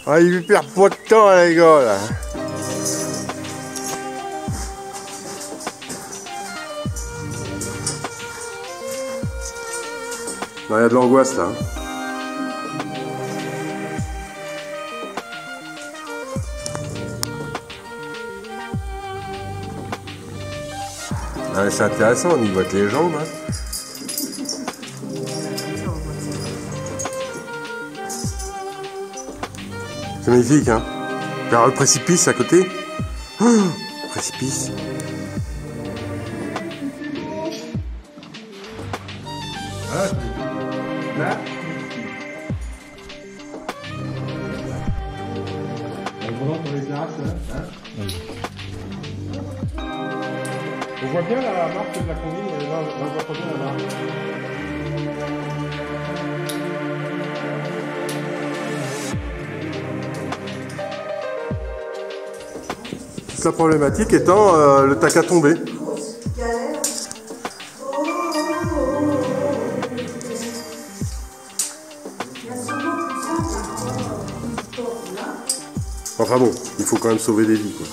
Ah, il perd pas de temps, les gars, là. Non, il y a de l'angoisse, là. Ah, c'est intéressant, on y voit que les jambes. Hein. C'est magnifique, hein. Alors, le précipice à côté. Oh, précipice. Ah, là. On voit bien la marque de la combine, là on voit pas bien la marque. Toute la problématique étant le tac à tomber. Enfin bon, il faut quand même sauver des vies, quoi.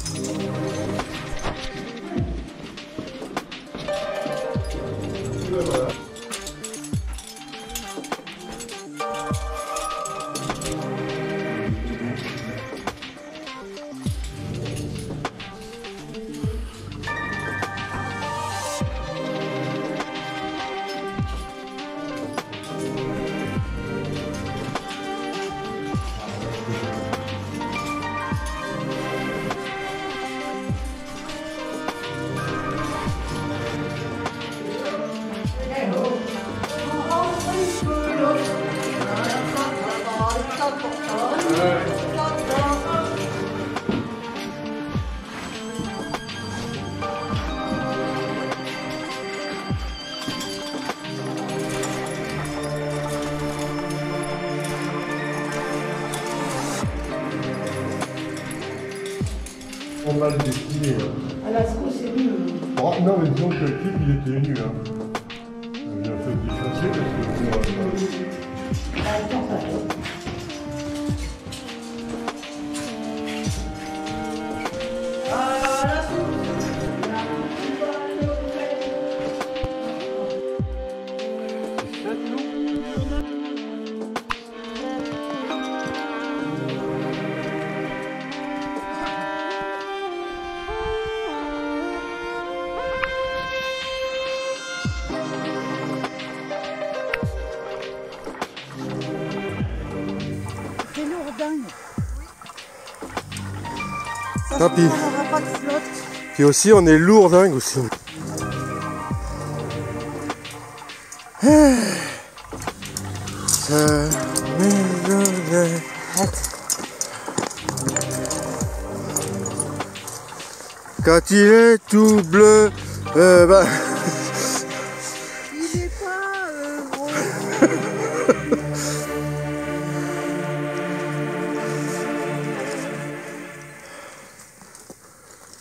On mal dessiné. À la seconde, c'est nul. Oh, non, mais disons que le clip, il était nul. Hein. Il a fait défoncer parce que... Attends, attends. C'est lourdingue. Ah, puis... On n'aura pas de flotte. Puis aussi, on est lourdingue aussi. Quand il est tout bleu, bah... Il n'est pas gros.